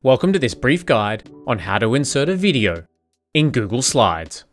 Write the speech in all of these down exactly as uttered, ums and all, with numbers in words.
Welcome to this brief guide on how to insert a video in Google Slides.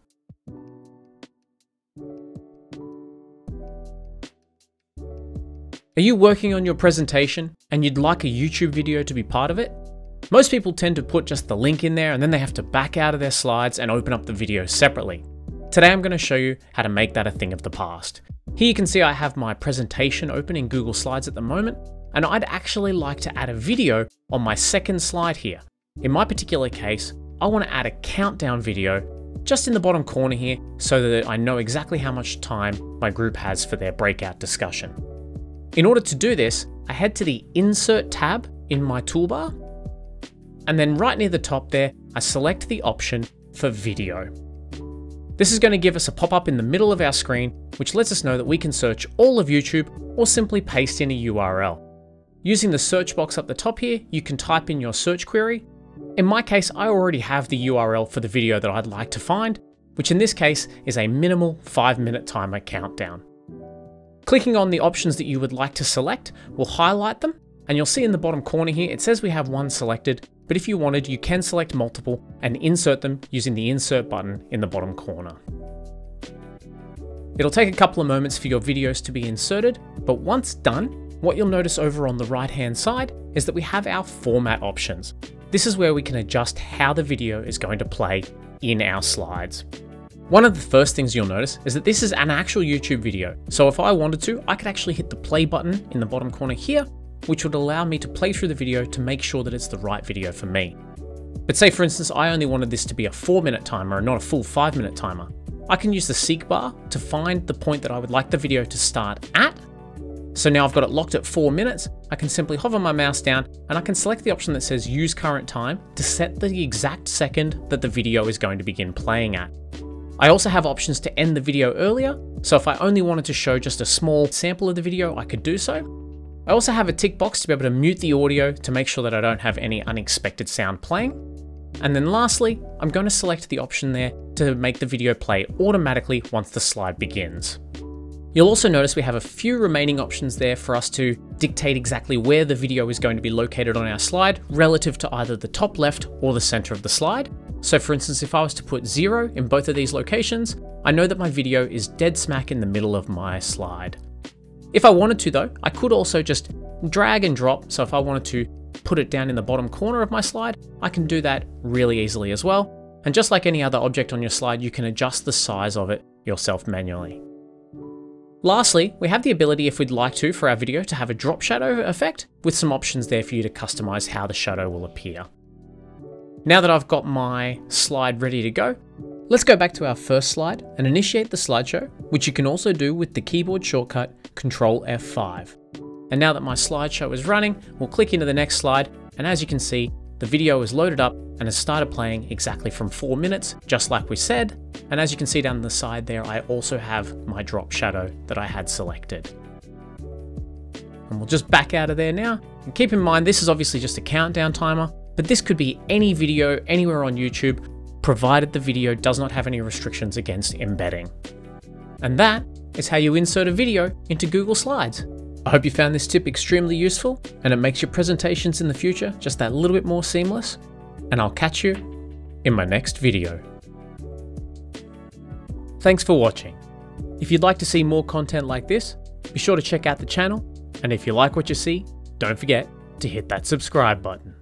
Are you working on your presentation and you'd like a YouTube video to be part of it? Most people tend to put just the link in there and then they have to back out of their slides and open up the video separately. Today I'm going to show you how to make that a thing of the past. Here you can see I have my presentation open in Google Slides at the moment, and I'd actually like to add a video on my second slide here. In my particular case, I want to add a countdown video just in the bottom corner here so that I know exactly how much time my group has for their breakout discussion. In order to do this, I head to the Insert tab in my toolbar, and then right near the top there, I select the option for video. This is going to give us a pop-up in the middle of our screen, which lets us know that we can search all of YouTube or simply paste in a U R L. Using the search box up the top here, you can type in your search query. In my case, I already have the U R L for the video that I'd like to find, which in this case is a minimal five minute timer countdown. Clicking on the options that you would like to select will highlight them, and you'll see in the bottom corner here, it says we have one selected, but if you wanted, you can select multiple and insert them using the insert button in the bottom corner. It'll take a couple of moments for your videos to be inserted, but once done, what you'll notice over on the right hand side is that we have our format options. This is where we can adjust how the video is going to play in our slides. One of the first things you'll notice is that this is an actual YouTube video. So if I wanted to, I could actually hit the play button in the bottom corner here, which would allow me to play through the video to make sure that it's the right video for me. But say for instance, I only wanted this to be a four minute timer and not a full five minute timer. I can use the seek bar to find the point that I would like the video to start at. So now I've got it locked at four minutes, I can simply hover my mouse down and I can select the option that says use current time to set the exact second that the video is going to begin playing at. I also have options to end the video earlier, so if I only wanted to show just a small sample of the video, I could do so. I also have a tick box to be able to mute the audio to make sure that I don't have any unexpected sound playing. And then lastly, I'm going to select the option there to make the video play automatically once the slide begins. You'll also notice we have a few remaining options there for us to dictate exactly where the video is going to be located on our slide relative to either the top left or the center of the slide. So for instance, if I was to put zero in both of these locations, I know that my video is dead smack in the middle of my slide. If I wanted to though, I could also just drag and drop. So if I wanted to put it down in the bottom corner of my slide, I can do that really easily as well. And just like any other object on your slide, you can adjust the size of it yourself manually. Lastly, we have the ability, if we'd like to, for our video to have a drop shadow effect with some options there for you to customize how the shadow will appear. Now that I've got my slide ready to go, let's go back to our first slide and initiate the slideshow, which you can also do with the keyboard shortcut control F five. And now that my slideshow is running, we'll click into the next slide, and as you can see, the video is loaded up and has started playing exactly from four minutes, just like we said. And as you can see down the side there, I also have my drop shadow that I had selected. And we'll just back out of there now. And keep in mind, this is obviously just a countdown timer, but this could be any video anywhere on YouTube, provided the video does not have any restrictions against embedding. And that is how you insert a video into Google Slides. I hope you found this tip extremely useful and it makes your presentations in the future just that little bit more seamless. And I'll catch you in my next video. Thanks for watching. If you'd like to see more content like this, be sure to check out the channel. And if you like what you see, don't forget to hit that subscribe button.